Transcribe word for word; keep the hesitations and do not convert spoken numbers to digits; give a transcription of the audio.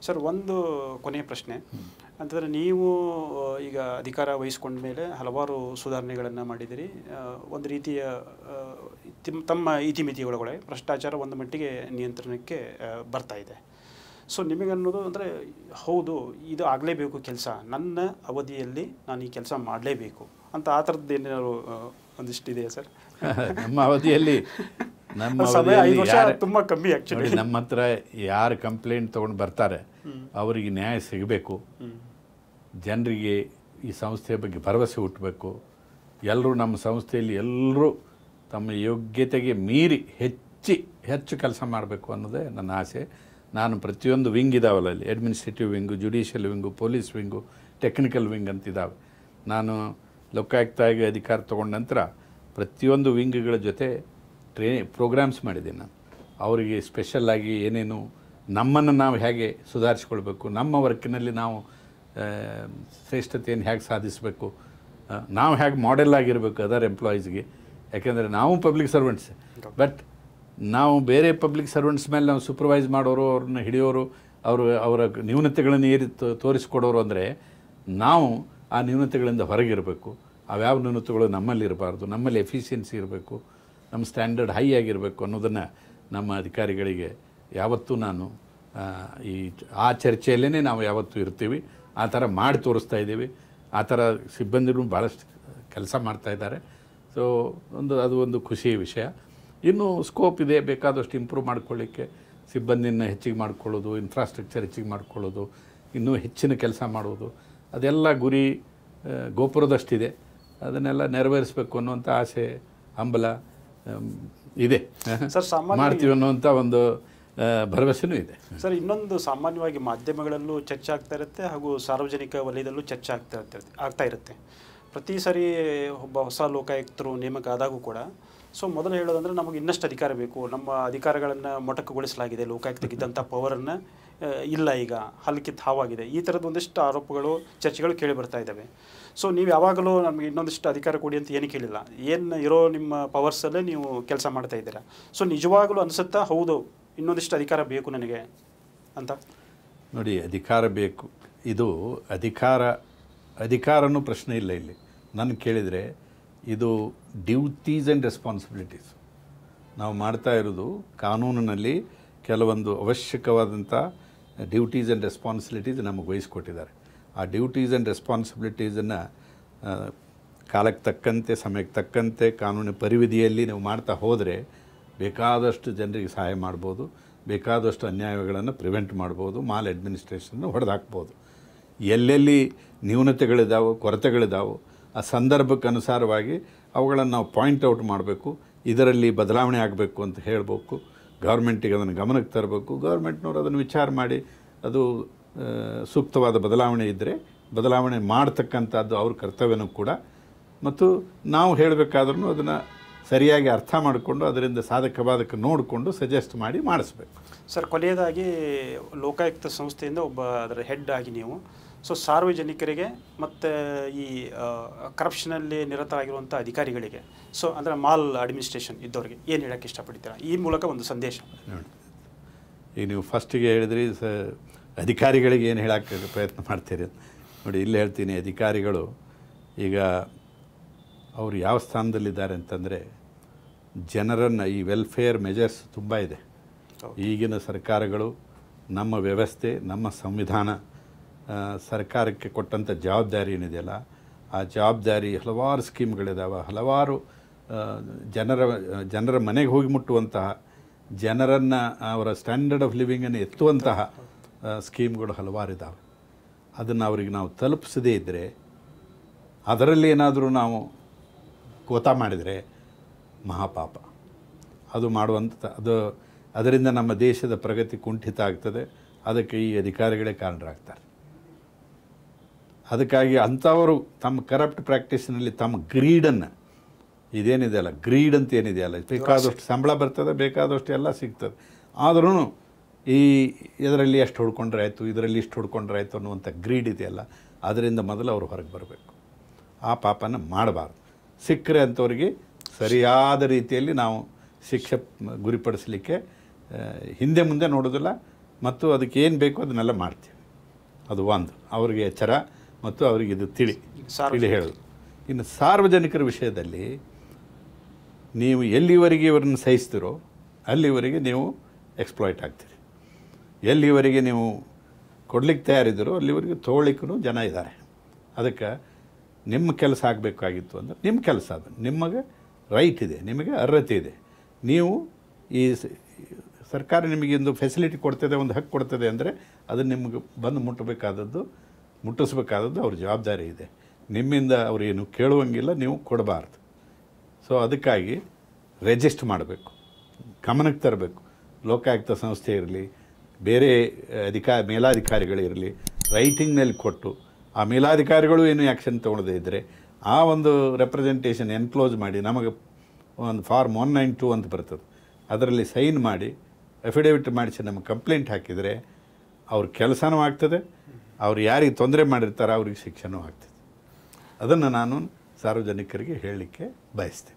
Sir ಒಂದು ಕೊನೆಯ ಪ್ರಶ್ನೆ ಅಂತಂದರೆ ನೀವು ಈಗ ಅಧಿಕಾರ ವಹಿಸ್ಕೊಂಡ ಮೇಲೆ ಹಲವಾರು ಸುಧಾರಣೆಗಳನ್ನು ಮಾಡಿದಿರಿ. ಒಂದು ರೀತಿಯ ತಮ್ಮ ಇತಿಮಿತಿ ಒಳಗಡೆ ಭ್ರಷ್ಟಾಚಾರ ಒಂದು ಮಟ್ಟಿಗೆ ನಿಯಂತ್ರಣಕ್ಕೆ ಬರ್ತಾ ಇದೆ. ಸೊ ನಿಮಗನ್ನೋದು ಅಂದರೆ ಹೌದು ಇದು ಆಗಲೇಬೇಕು ಕೆಲಸ, ನನ್ನ ಅವಧಿಯಲ್ಲಿ ನಾನು ಈ ಕೆಲಸ ಮಾಡಲೇಬೇಕು ಅಂತ ಆ ಥರದ್ದು ಏನಾದ್ರು ಒಂದಿಷ್ಟು ಇದೆಯಾ ಸರ್? ನಮ್ಮ ಅವಧಿಯಲ್ಲಿ ನಮ್ಮ ತುಂಬ ಕಮ್ಮಿ ಆ್ಯಕ್ಚುಲಿ. ನಮ್ಮ ಹತ್ರ ಯಾರು ಕಂಪ್ಲೇಂಟ್ ತೊಗೊಂಡು ಬರ್ತಾರೆ ಅವರಿಗೆ ನ್ಯಾಯ ಸಿಗಬೇಕು, ಜನರಿಗೆ ಈ ಸಂಸ್ಥೆಯ ಬಗ್ಗೆ ಭರವಸೆ ಹುಟ್ಟಬೇಕು, ಎಲ್ಲರೂ ನಮ್ಮ ಸಂಸ್ಥೆಯಲ್ಲಿ ಎಲ್ಲರೂ ತಮ್ಮ ಯೋಗ್ಯತೆಗೆ ಮೀರಿ ಹೆಚ್ಚಿ ಹೆಚ್ಚು ಕೆಲಸ ಮಾಡಬೇಕು ಅನ್ನೋದೇ ನನ್ನ ಆಸೆ. ನಾನು ಪ್ರತಿಯೊಂದು ವಿಂಗ್ ಇದಾವಲ್ಲ ಅಲ್ಲಿ, administrative wing, judicial wing, police wing, technical wing ಅಂತಿದ್ದಾವೆ. ನಾನು ಲೋಕಾಯುಕ್ತಾಗಿ ಅಧಿಕಾರ ತೊಗೊಂಡ ನಂತರ ಪ್ರತಿಯೊಂದು ವಿಂಗ್ಗಳ ಜೊತೆ ಟ್ರೇ ಪ್ರೋಗ್ರಾಮ್ಸ್ ಮಾಡಿದ್ದೀನಿ ನಾನು. ಅವರಿಗೆ ಸ್ಪೆಷಲ್ಲಾಗಿ ಏನೇನು ನಮ್ಮನ್ನು ನಾವು ಹೇಗೆ ಸುಧಾರಿಸ್ಕೊಳ್ಬೇಕು, ನಮ್ಮ ವರ್ಕಿನಲ್ಲಿ ನಾವು ಶ್ರೇಷ್ಠತೆಯನ್ನು ಹೇಗೆ ಸಾಧಿಸಬೇಕು, ನಾವು ಹೇಗೆ ಮಾಡೆಲ್ ಆಗಿರಬೇಕು ಅದರ್ ಎಂಪ್ಲಾಯೀಸ್ಗೆ. ಯಾಕೆಂದರೆ ನಾವು ಪಬ್ಲಿಕ್ ಸರ್ವೆಂಟ್ಸ್, ಬಟ್ ನಾವು ಬೇರೆ ಪಬ್ಲಿಕ್ ಸರ್ವೆಂಟ್ಸ್ ಮೇಲೆ ನಾವು ಸೂಪರ್ವೈಸ್ ಮಾಡೋರು, ಅವ್ರನ್ನ ಹಿಡಿಯೋರು, ಅವರು ಅವರ ನ್ಯೂನತೆಗಳನ್ನು ಏರಿ ತೋರಿಸ್ಕೊಡೋರು ಅಂದರೆ ನಾವು ಆ ನ್ಯೂನತೆಗಳಿಂದ ಹೊರಗಿರಬೇಕು. ಅವ್ಯಾವ ನ್ಯೂನತೆಗಳು ನಮ್ಮಲ್ಲಿ ಇರಬಾರ್ದು, ನಮ್ಮಲ್ಲಿ ಎಫಿಷಿಯನ್ಸಿ ಇರಬೇಕು, ನಮ್ಮ ಸ್ಟ್ಯಾಂಡರ್ಡ್ ಹೈ ಆಗಿರಬೇಕು ಅನ್ನೋದನ್ನು ನಮ್ಮ ಅಧಿಕಾರಿಗಳಿಗೆ ಯಾವತ್ತೂ ನಾನು ಈ ಆ ಚರ್ಚೆಯಲ್ಲೇ ನಾವು ಯಾವತ್ತೂ ಇರ್ತೀವಿ. ಆ ಥರ ಮಾಡಿ ತೋರಿಸ್ತಾ ಇದ್ದೀವಿ. ಆ ಥರ ಸಿಬ್ಬಂದಿಗಳು ಭಾಳಷ್ಟು ಕೆಲಸ ಮಾಡ್ತಾಯಿದ್ದಾರೆ. ಸೊ ಒಂದು ಅದು ಒಂದು ಖುಷಿಯ ವಿಷಯ. ಇನ್ನೂ ಸ್ಕೋಪ್ ಇದೆ, ಬೇಕಾದಷ್ಟು ಇಂಪ್ರೂವ್ ಮಾಡ್ಕೊಳ್ಳಿಕ್ಕೆ. ಸಿಬ್ಬಂದಿನ ಹೆಚ್ಚಿಗೆ ಮಾಡ್ಕೊಳ್ಳೋದು, ಇನ್ಫ್ರಾಸ್ಟ್ರಕ್ಚರ್ ಹೆಚ್ಚಿಗೆ ಮಾಡ್ಕೊಳ್ಳೋದು, ಇನ್ನೂ ಹೆಚ್ಚಿನ ಕೆಲಸ ಮಾಡೋದು, ಅದೆಲ್ಲ ಗುರಿ ಗೋಪುರದಷ್ಟಿದೆ. ಅದನ್ನೆಲ್ಲ ನೆರವೇರಿಸಬೇಕು ಅನ್ನುವಂಥ ಆಸೆ, ಹಂಬಲ ಇದೆ. ಸರ್ ಸಾಮಾನ್ಯ ಮಾಡ್ತೀವಿ ಅನ್ನುವಂಥ ಒಂದು ಭರವಸೆನೂ ಇದೆ. ಸರ್ ಇನ್ನೊಂದು ಸಾಮಾನ್ಯವಾಗಿ ಮಾಧ್ಯಮಗಳಲ್ಲೂ ಚರ್ಚೆ ಆಗ್ತಾ ಇರುತ್ತೆ ಹಾಗೂ ಸಾರ್ವಜನಿಕ ವಲಯದಲ್ಲೂ ಚರ್ಚೆ ಆಗ್ತಾ ಇರುತ್ತೆ ಆಗ್ತಾ ಇರುತ್ತೆ ಪ್ರತಿ ಸರಿ ಒಬ್ಬ ಹೊಸ ಲೋಕಾಯುಕ್ತರು ನೇಮಕ ಆದಾಗೂ ಕೂಡ ಸೊ ಮೊದಲು ಹೇಳೋದಂದರೆ ನಮಗೆ ಇನ್ನಷ್ಟು ಅಧಿಕಾರ ಬೇಕು, ನಮ್ಮ ಅಧಿಕಾರಗಳನ್ನು ಮೊಟಕುಗೊಳಿಸಲಾಗಿದೆ, ಲೋಕಾಯುಕ್ತಕ್ಕಿದ್ದಂಥ ಪವರನ್ನು ಇಲ್ಲ, ಈಗ ಹಲ್ಕಿತ್ತು ಹಾವಾಗಿದೆ, ಈ ಥರದ್ದು ಒಂದಿಷ್ಟು ಆರೋಪಗಳು ಚರ್ಚೆಗಳು ಕೇಳಿ ಬರ್ತಾ ಇದ್ದಾವೆ. ಸೊ ನೀವು ಯಾವಾಗಲೂ ನಮಗೆ ಇನ್ನೊಂದಿಷ್ಟು ಅಧಿಕಾರ ಕೊಡಿ ಅಂತ ಏನು ಕೇಳಿಲ್ಲ, ಏನು ಇರೋ ನಿಮ್ಮ ಪವರ್ಸಲ್ಲೇ ನೀವು ಕೆಲಸ ಮಾಡ್ತಾ ಇದ್ದೀರಾ. ಸೊ ನಿಜವಾಗಲೂ ಅನಿಸುತ್ತಾ ಹೌದು ಇನ್ನೊಂದಿಷ್ಟು ಅಧಿಕಾರ ಬೇಕು ನನಗೆ ಅಂತ? ನೋಡಿ, ಅಧಿಕಾರ ಬೇಕು, ಇದು ಅಧಿಕಾರ ಅಧಿಕಾರನೂ ಪ್ರಶ್ನೆ ಇಲ್ಲ ಇಲ್ಲಿ. ನಾನು ಕೇಳಿದರೆ ಇದು ಡ್ಯೂಟೀಸ್ ಆ್ಯಂಡ್ ರೆಸ್ಪಾನ್ಸಿಬಿಲಿಟೀಸ್. ನಾವು ಮಾಡ್ತಾ ಇರೋದು ಕಾನೂನಿನಲ್ಲಿ ಕೆಲವೊಂದು ಅವಶ್ಯಕವಾದಂಥ ಡ್ಯೂಟೀಸ್ ಆ್ಯಂಡ್ ರೆಸ್ಪಾನ್ಸಿಬಿಲಿಟೀಸ್ ನಮಗೆ ವಹಿಸ್ಕೊಟ್ಟಿದ್ದಾರೆ. ಆ ಡ್ಯೂಟೀಸ್ ಆ್ಯಂಡ್ ರೆಸ್ಪಾನ್ಸಿಬಿಲಿಟೀಸನ್ನು ಕಾಲಕ್ಕೆ ತಕ್ಕಂತೆ, ಸಮಯಕ್ಕೆ ತಕ್ಕಂತೆ, ಕಾನೂನಿನ ಪರಿವಿಧಿಯಲ್ಲಿ ನೀವು ಮಾಡ್ತಾ ಹೋದರೆ ಬೇಕಾದಷ್ಟು ಜನರಿಗೆ ಸಹಾಯ ಮಾಡ್ಬೋದು, ಬೇಕಾದಷ್ಟು ಅನ್ಯಾಯಗಳನ್ನು ಪ್ರಿವೆಂಟ್ ಮಾಡ್ಬೋದು, ಮಾಲ್ ಅಡ್ಮಿನಿಸ್ಟ್ರೇಷನ್ನ ಹೊಡೆದಾಕ್ಬೋದು. ಎಲ್ಲೆಲ್ಲಿ ನ್ಯೂನತೆಗಳಿದ್ದಾವೆ, ಕೊರತೆಗಳಿದ್ದಾವೆ, ಆ ಸಂದರ್ಭಕ್ಕೆ ಅನುಸಾರವಾಗಿ ಅವುಗಳನ್ನು ನಾವು ಪಾಯಿಂಟ್ಔಟ್ ಮಾಡಬೇಕು. ಇದರಲ್ಲಿ ಬದಲಾವಣೆ ಆಗಬೇಕು ಅಂತ ಹೇಳಬೇಕು, ಗೌರ್ಮೆಂಟಿಗೆ ಅದನ್ನು ಗಮನಕ್ಕೆ ತರಬೇಕು. ಗೌರ್ಮೆಂಟ್ನವ್ರು ಅದನ್ನು ವಿಚಾರ ಮಾಡಿ ಅದು ಸೂಕ್ತವಾದ ಬದಲಾವಣೆ ಇದ್ದರೆ ಬದಲಾವಣೆ ಮಾಡ್ತಕ್ಕಂಥದ್ದು ಅವ್ರ ಕರ್ತವ್ಯನೂ ಕೂಡ. ಮತ್ತು ನಾವು ಹೇಳಬೇಕಾದ್ರೂ ಅದನ್ನು ಸರಿಯಾಗಿ ಅರ್ಥ ಮಾಡಿಕೊಂಡು ಅದರಿಂದ ಸಾಧಕ ಬಾಧಕ ನೋಡಿಕೊಂಡು ಸಜೆಸ್ಟ್ ಮಾಡಿ ಮಾಡಿಸ್ಬೇಕು. ಸರ್ ಕೊನೆಯದಾಗಿ ಲೋಕಾಯುಕ್ತ ಸಂಸ್ಥೆಯಿಂದ ಒಬ್ಬ ಅದರ ಹೆಡ್ ಆಗಿ ನೀವು ಸೊ ಸಾರ್ವಜನಿಕರಿಗೆ ಮತ್ತು ಈ ಕರಪ್ಷನಲ್ಲಿ ನಿರತರಾಗಿರುವಂಥ ಅಧಿಕಾರಿಗಳಿಗೆ, ಸೊ ಅಂದರೆ ಮಾಲ್ ಅಡ್ಮಿನಿಸ್ಟ್ರೇಷನ್ ಇದ್ದವ್ರಿಗೆ ಏನು ಹೇಳೋಕ್ಕೆ ಇಷ್ಟಪಡ್ತೀರಾ ಈ ಮೂಲಕ ಒಂದು ಸಂದೇಶ? ನೋಡಿ, ಈಗ ನೀವು ಫಸ್ಟಿಗೆ ಹೇಳಿದ್ರಿ ಸ ಅಧಿಕಾರಿಗಳಿಗೆ ಏನು ಹೇಳೋಕ್ಕೆ ಪ್ರಯತ್ನ ಮಾಡ್ತೀರಿ. ನೋಡಿ, ಇಲ್ಲಿ ಹೇಳ್ತೀನಿ, ಅಧಿಕಾರಿಗಳು ಈಗ ಅವರು ಯಾವ ಸ್ಥಾನದಲ್ಲಿದ್ದಾರೆ ಅಂತಂದರೆ ಜನರನ್ನು ಈ ವೆಲ್ಫೇರ್ ಮೆಜರ್ಸ್ ತುಂಬ ಇದೆ. ಈಗಿನ ಸರ್ಕಾರಗಳು, ನಮ್ಮ ವ್ಯವಸ್ಥೆ, ನಮ್ಮ ಸಂವಿಧಾನ, ಸರ್ಕಾರಕ್ಕೆ ಕೊಟ್ಟಂಥ ಜವಾಬ್ದಾರಿ ಏನಿದೆಯಲ್ಲ, ಆ ಜವಾಬ್ದಾರಿ ಹಲವಾರು ಸ್ಕೀಮ್ಗಳಿದ್ದಾವೆ, ಹಲವಾರು ಜನರ ಜನರ ಮನೆಗೆ ಹೋಗಿ ಮುಟ್ಟುವಂತಹ, ಜನರನ್ನು ಅವರ ಸ್ಟ್ಯಾಂಡರ್ಡ್ ಆಫ್ ಲಿವಿಂಗನ್ನು ಎತ್ತುವಂತಹ ಸ್ಕೀಮ್ಗಳು ಹಲವಾರು ಇದ್ದಾವೆ. ಅದನ್ನು ಅವ್ರಿಗೆ ನಾವು ತಲುಪಿಸದೇ ಇದ್ದರೆ, ಅದರಲ್ಲಿ ಏನಾದರೂ ನಾವು ಕೋತ ಮಾಡಿದರೆ ಮಹಾಪಾಪ. ಅದು ಮಾಡುವಂಥ ಅದು ಅದರಿಂದ ನಮ್ಮ ದೇಶದ ಪ್ರಗತಿ ಕುಂಠಿತ ಆಗ್ತದೆ. ಅದಕ್ಕೆ ಈ ಅಧಿಕಾರಿಗಳೇ ಕಾರಣರಾಗ್ತಾರೆ. ಅದಕ್ಕಾಗಿ ಅಂಥವರು ತಮ್ಮ ಕರಪ್ಟ್ ಪ್ರಾಕ್ಟೀಸ್ನಲ್ಲಿ ತಮ್ಮ ಗ್ರೀಡನ್ನು, ಇದೇನಿದೆಯಲ್ಲ ಗ್ರೀಡ್ ಅಂತ ಏನಿದೆಯಲ್ಲ, ಬೇಕಾದಷ್ಟು ಸಂಬಳ ಬರ್ತದೆ, ಬೇಕಾದಷ್ಟು ಎಲ್ಲ ಸಿಗ್ತದೆ, ಆದ್ರೂ ಈ ಇದರಲ್ಲಿ ಎಷ್ಟು ಹೊಡ್ಕೊಂಡ್ರೆ ಆಯಿತು, ಇದರಲ್ಲಿ ಇಷ್ಟು ಹೊಡ್ಕೊಂಡ್ರೆ ಆಯಿತು ಅನ್ನುವಂಥ ಗ್ರೀಡ್ ಇದೆಯಲ್ಲ, ಅದರಿಂದ ಮೊದಲು ಅವರು ಹೊರಗೆ ಬರಬೇಕು. ಆ ಪಾಪನ ಮಾಡಬಾರ್ದು. ಸಿಕ್ಕರೆ ಅಂಥವ್ರಿಗೆ ಸರಿಯಾದ ರೀತಿಯಲ್ಲಿ ನಾವು ಶಿಕ್ಷೆ ಗುರಿಪಡಿಸಲಿಕ್ಕೆ ಹಿಂದೆ ಮುಂದೆ ನೋಡೋದಿಲ್ಲ, ಮತ್ತು ಅದಕ್ಕೆ ಏನು ಬೇಕೋ ಅದನ್ನೆಲ್ಲ ಮಾಡ್ತೀವಿ. ಅದು ಒಂದು ಅವರಿಗೆ ಎಚ್ಚರ ಮತ್ತು ಅವರಿಗೆ ಇದು ತಿಳಿ ತಿಳಿ ಹೇಳೋದು. ಇನ್ನು ಸಾರ್ವಜನಿಕರ ವಿಷಯದಲ್ಲಿ ನೀವು ಎಲ್ಲಿವರೆಗೆ ಇವರನ್ನು ಸಹಿಸ್ತೀರೋ ಅಲ್ಲಿವರೆಗೆ ನೀವು ಎಕ್ಸ್ಪ್ಲಾಯ್ಟ್ ಆಗ್ತೀರಿ. ಎಲ್ಲಿವರೆಗೆ ನೀವು ಕೊಡ್ಲಿಕ್ಕೆ ತಯಾರಿದ್ದೀರೋ ಅಲ್ಲಿವರೆಗೆ ತೊಗೊಳ್ಳಿಕ್ಕೂ ಜನ ಇದ್ದಾರೆ. ಅದಕ್ಕೆ ನಿಮ್ಮ ಕೆಲಸ ಆಗಬೇಕಾಗಿತ್ತು ಅಂದರೆ ನಿಮ್ಮ ಕೆಲಸ ಅದು, ನಿಮಗೆ ರೈಟ್ ಇದೆ, ನಿಮಗೆ ಅರ್ಹತೆ ಇದೆ. ನೀವು ಈ ಸರ್ಕಾರ ನಿಮಗೆ ಒಂದು ಫೆಸಿಲಿಟಿ ಕೊಡ್ತದೆ, ಒಂದು ಹಕ್ಕು ಕೊಡ್ತದೆ ಅಂದರೆ ಅದನ್ನು ನಿಮಗೆ ಬಂದು ಮುಟ್ಟಬೇಕಾದದ್ದು ಮುಟ್ಟಿಸ್ಬೇಕಾದದ್ದು ಅವ್ರ ಜವಾಬ್ದಾರಿ ಇದೆ. ನಿಮ್ಮಿಂದ ಅವರೇನು ಕೇಳುವಂಗಿಲ್ಲ, ನೀವು ಕೊಡಬಾರ್ದು. ಸೊ ಅದಕ್ಕಾಗಿ ರಿಜಿಸ್ಟರ್ ಮಾಡಬೇಕು, ಗಮನಕ್ಕೆ ತರಬೇಕು. ಲೋಕಾಯುಕ್ತ ಸಂಸ್ಥೆ ಇರಲಿ, ಬೇರೆ ಅಧಿಕಾ ಮೇಲಾಧಿಕಾರಿಗಳಿರಲಿ, ರೈಟಿಂಗ್ನಲ್ಲಿ ಕೊಟ್ಟು ಆ ಮೇಲಾಧಿಕಾರಿಗಳು ಏನು ಆ್ಯಕ್ಷನ್ ತೊಗೊಳ್ಳದೇ ಇದ್ದರೆ ಆ ಒಂದು ರೆಪ್ರೆಸೆಂಟೇಷನ್ ಎನ್ಕ್ಲೋಸ್ ಮಾಡಿ ನಮಗೆ ಒಂದು ಫಾರ್ಮ್ ಒನ್ ನೈನ್ ಟು ಅಂತ ಬರ್ತದೆ, ಅದರಲ್ಲಿ ಸೈನ್ ಮಾಡಿ ಅಫಿಡೇವಿಟ್ ಮಾಡಿಸಿ ನಮಗೆ ಕಂಪ್ಲೇಂಟ್ ಹಾಕಿದರೆ ಅವ್ರ ಕೆಲಸನೂ ಆಗ್ತದೆ, ಅವ್ರು ಯಾರಿಗೆ ತೊಂದರೆ ಮಾಡಿರ್ತಾರೆ ಅವ್ರಿಗೆ ಶಿಕ್ಷೆನೂ ಆಗ್ತದೆ. ಅದನ್ನು ನಾನು ಸಾರ್ವಜನಿಕರಿಗೆ ಹೇಳಲಿಕ್ಕೆ ಬಯಸ್ತೇನೆ.